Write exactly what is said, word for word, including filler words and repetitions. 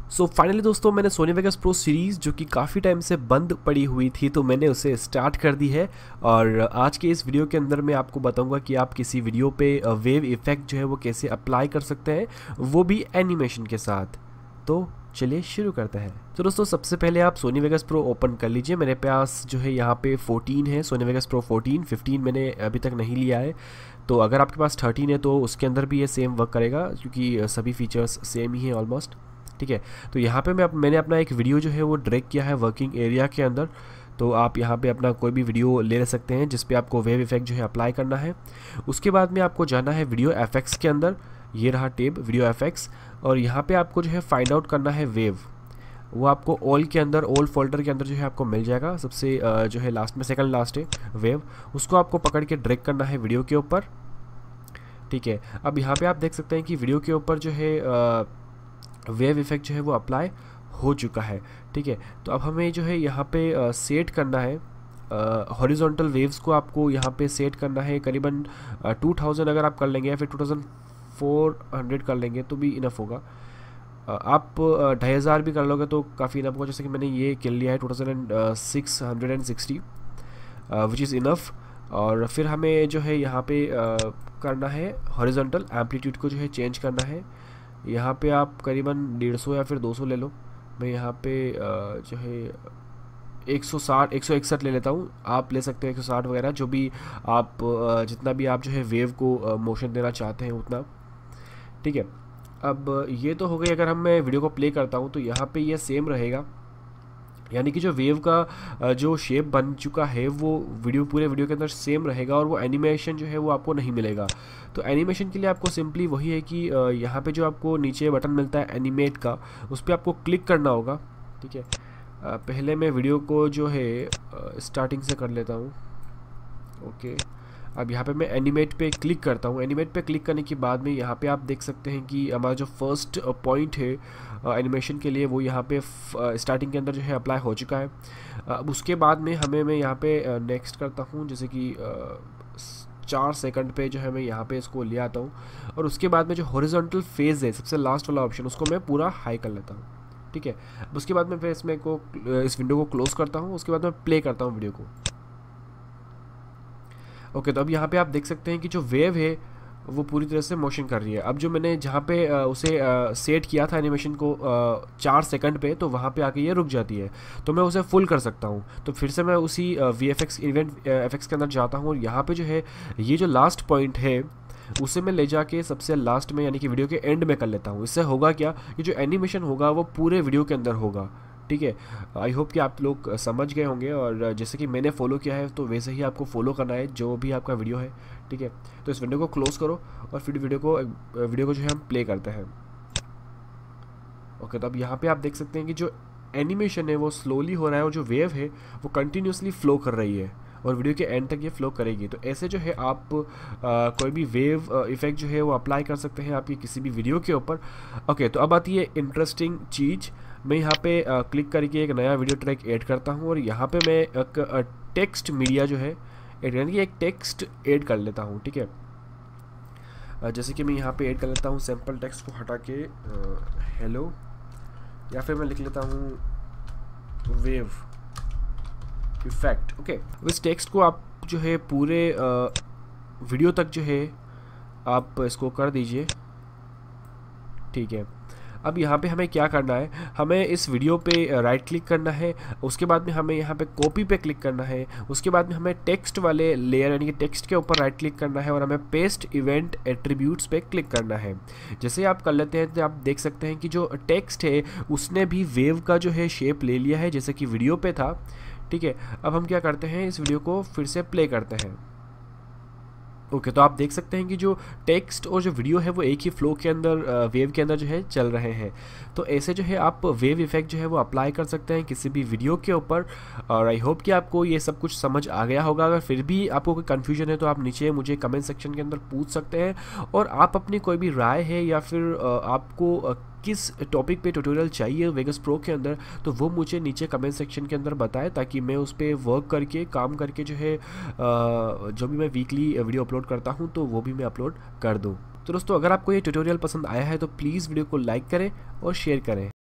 सो so, finally दोस्तों मैंने Soni Vegas pro series जो कि काफ़ी टाइम से बंद पड़ी हुई थी तो मैंने उसे स्टार्ट कर दी है। और आज के इस वीडियो के अंदर मैं आपको बताऊंगा कि आप किसी वीडियो पे वेव इफ़ेक्ट जो है वो कैसे अप्लाई कर सकते हैं, वो भी एनिमेशन के साथ। तो चलिए शुरू करते हैं। तो दोस्तों सबसे पहले आप सोनी वेगस प्रो ओपन कर लीजिए। मेरे पास जो है यहाँ पे फोर्टीन है, Sony Vegas Pro fourteen. Fifteen मैंने अभी तक नहीं लिया है, तो अगर आपके पास थर्टीन है तो उसके अंदर भी ये सेम वर्क करेगा क्योंकि सभी फीचर्स सेम ही हैं ऑलमोस्ट। ठीक है, तो यहाँ पे मैं अप, मैंने अपना एक वीडियो जो है वो ड्रैग किया है वर्किंग एरिया के अंदर। तो आप यहाँ पे अपना कोई भी वीडियो ले सकते हैं जिस पे आपको वेव इफेक्ट जो है अप्लाई करना है। उसके बाद में आपको जाना है वीडियो एफएक्स के अंदर। ये रहा टेब वीडियो एफएक्स, और यहाँ पे आपको जो है फाइंड आउट करना है वेव। वो आपको ऑल के अंदर, ऑल फोल्डर के अंदर जो है आपको मिल जाएगा। सबसे जो है लास्ट में, सेकंड लास्ट है वेव, उसको आपको पकड़ के ड्रैग करना है वीडियो के ऊपर। ठीक है, अब यहाँ पे आप देख सकते हैं कि वीडियो के ऊपर जो है आ, वेव इफेक्ट जो है वो अप्लाई हो चुका है। ठीक है, तो अब हमें जो है यहाँ पे सेट करना है हॉरिजॉन्टल वेव्स को। आपको यहाँ पे सेट करना है करीबन टू थाउजेंड अगर आप कर लेंगे या फिर टू थाउजेंड फोर हंड्रेड कर लेंगे तो भी इनफ होगा। uh, आप ढाई हज़ार भी कर लोगे तो काफ़ी इनफ होगा। जैसे कि मैंने ये कर लिया है two thousand six hundred and sixty which is enough. और फिर हमें जो है यहाँ पे uh, करना है हॉरिजॉन्टल एम्पलीट्यूड को जो है चेंज करना है। यहाँ पे आप करीबन डेढ़ सौ या फिर दो सौ ले लो। मैं यहाँ पे जो है एक सौ साठ एक सौ इकसठ ले लेता हूँ। आप ले सकते हो एक सौ साठ वगैरह, जो भी आप जितना भी आप जो है वेव को मोशन देना चाहते हैं उतना। ठीक है, अब ये तो हो गई। अगर हम मैं वीडियो को प्ले करता हूँ तो यहाँ पे ये सेम रहेगा, यानी कि जो वेव का जो शेप बन चुका है वो वीडियो पूरे वीडियो के अंदर सेम रहेगा, और वो एनिमेशन जो है वो आपको नहीं मिलेगा। तो एनिमेशन के लिए आपको सिंपली वही है कि यहाँ पे जो आपको नीचे बटन मिलता है एनिमेट का, उस पर आपको क्लिक करना होगा। ठीक है, पहले मैं वीडियो को जो है स्टार्टिंग से कर लेता हूँ। ओके, अब यहाँ पे मैं एनिमेट पे क्लिक करता हूँ। एनिमेट पे क्लिक करने के बाद में यहाँ पे आप देख सकते हैं कि हमारा जो फर्स्ट पॉइंट है एनिमेशन के लिए वो यहाँ पे स्टार्टिंग के अंदर जो है अप्लाई हो चुका है। अब उसके बाद में हमें मैं यहाँ पे नेक्स्ट करता हूँ, जैसे कि चार सेकंड पे जो है मैं यहाँ पे इसको ले आता हूँ। और उसके बाद में जो हॉरिजॉन्टल फेज है, सबसे लास्ट वाला ऑप्शन, उसको मैं पूरा हाई कर लेता हूँ। ठीक है, उसके बाद में फिर इसमें को इस विंडो को क्लोज करता हूँ। उसके बाद मैं प्ले करता हूँ वीडियो को। ओके, तो अब यहाँ पे आप देख सकते हैं कि जो वेव है वो पूरी तरह से मोशन कर रही है। अब जो मैंने जहाँ पे आ, उसे आ, सेट किया था एनिमेशन को आ, चार सेकंड पे, तो वहाँ पे आके ये रुक जाती है। तो मैं उसे फुल कर सकता हूँ। तो फिर से मैं उसी V F X event effects के अंदर जाता हूँ, और यहाँ पे जो है ये जो लास्ट पॉइंट है उसे मैं ले जाके सबसे लास्ट में, यानी कि वीडियो के एंड में कर लेता हूँ। इससे होगा क्या, कि जो एनिमेशन होगा वो पूरे वीडियो के अंदर होगा। ठीक है, आई होप कि आप लोग समझ गए होंगे, और जैसे कि मैंने फॉलो किया है तो वैसे ही आपको फॉलो करना है जो भी आपका वीडियो है। ठीक है, तो इस विंडो को क्लोज करो और फिर वीडियो को वीडियो को जो है हम प्ले करते हैं। ओके, तो अब यहाँ पे आप देख सकते हैं कि जो एनिमेशन है वो स्लोली हो रहा है, और जो वेव है वो कंटिन्यूसली फ्लो कर रही है, और वीडियो के एंड तक ये फ्लो करेगी। तो ऐसे जो है आप आ, कोई भी वेव इफेक्ट जो है वो अप्लाई कर सकते हैं आपकी किसी भी वीडियो के ऊपर। ओके, तो अब आती है इंटरेस्टिंग चीज़। मैं यहाँ पे आ, क्लिक करके एक नया वीडियो ट्रैक ऐड करता हूँ, और यहाँ पे मैं एक टेक्स्ट मीडिया जो है ऐड, यानी कि एक टेक्स्ट ऐड कर लेता हूँ। ठीक है, जैसे कि मैं यहाँ पे ऐड कर लेता हूँ सैम्पल टेक्स्ट को हटा के हेलो, या फिर मैं लिख लेता हूँ वेव इफेक्ट। ओके, इस टेक्स्ट को आप जो है पूरे वीडियो तक जो है आप इसको कर दीजिए। ठीक है, अब यहाँ पे हमें क्या करना है, हमें इस वीडियो पे राइट क्लिक करना है। उसके बाद में हमें यहाँ पे कॉपी पे क्लिक करना है। उसके बाद में हमें टेक्स्ट वाले लेयर, यानी कि टेक्स्ट के ऊपर राइट क्लिक करना है, और हमें पेस्ट इवेंट एट्रीब्यूट्स पे क्लिक करना है। जैसे आप कर लेते हैं तो आप देख सकते हैं कि जो टेक्स्ट है उसने भी वेव का जो है शेप ले लिया है, जैसे कि वीडियो पे था। ठीक है, अब हम क्या करते हैं, इस वीडियो को फिर से प्ले करते हैं। ओके, तो आप देख सकते हैं कि जो टेक्स्ट और जो वीडियो है वो एक ही फ्लो के अंदर, वेव के अंदर जो है चल रहे हैं। तो ऐसे जो है आप वेव इफेक्ट जो है वो अप्लाई कर सकते हैं किसी भी वीडियो के ऊपर। और आई होप कि आपको ये सब कुछ समझ आ गया होगा। अगर फिर भी आपको कोई कन्फ्यूजन है तो आप नीचे मुझे कमेंट सेक्शन के अंदर पूछ सकते हैं, और आप अपनी कोई भी राय है या फिर आपको किस टॉपिक पे ट्यूटोरियल चाहिए वेगस प्रो के अंदर, तो वो मुझे नीचे कमेंट सेक्शन के अंदर बताएं, ताकि मैं उस पर वर्क करके, काम करके जो है जो भी मैं वीकली वीडियो अपलोड करता हूँ तो वो भी मैं अपलोड कर दूँ। तो दोस्तों, अगर आपको ये ट्यूटोरियल पसंद आया है तो प्लीज़ वीडियो को लाइक करें और शेयर करें।